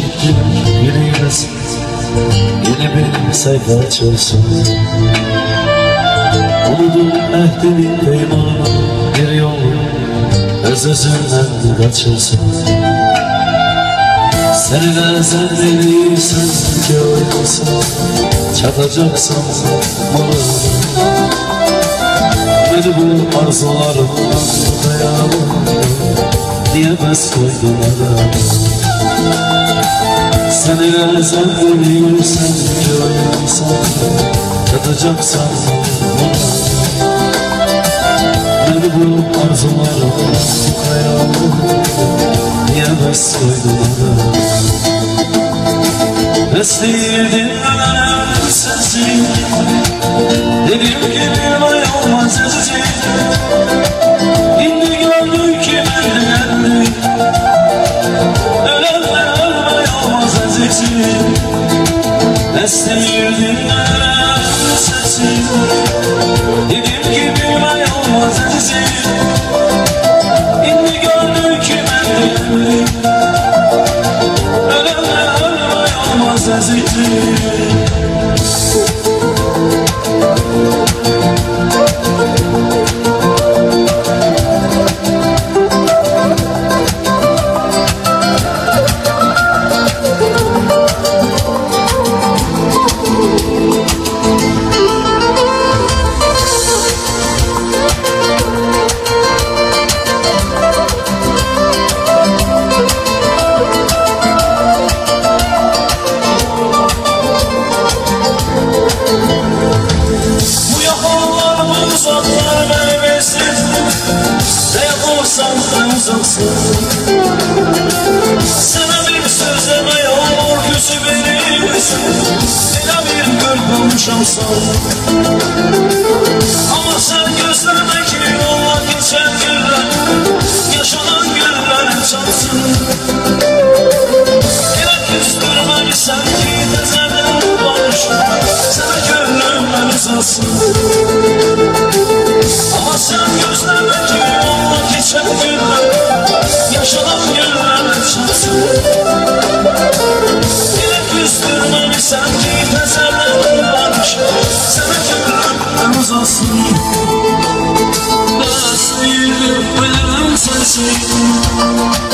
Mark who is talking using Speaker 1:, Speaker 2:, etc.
Speaker 1: gitti biliyorsun. Yeni bir sayfa açılsın. Unudum ehdini peymanı, bir yol öz özünden kaçırsın. Seni de sen bilirsen ki oynasan, çatacaksan bana. Beni bu arzularımdan dayanamam, niye bes koydun adam? Seni de sen bilirsen ki oynasan, çatacaksan bana. Beni bu arzularımdan dayanamam, niye bes koydun adam? Besleyirdin ölen sensin, dediğim gibi olmaz ezecek. İndi gördüm ki beni ölenler ölmey olmaz ezecek. Besleyirdin ölen sensin, dediğim gibi olmaz ezecek. İndi gördüm ki beni sana bir söz deme yağmur yüzü verirsin. Sana bir göl konuşamsın. Ama sen gözlerine ki yolla geçen günler, yaşanan günler çalsın. Yine küstürme sanki tezerden barış, sana gönlümden uzansın. Ama sen gözlerine ki yolla geçen günler, yaşanan günler çalsın. Yine küstürme sanki tezerden barış, sana gönlümden uzansın. Besleyirdin ölen sensin.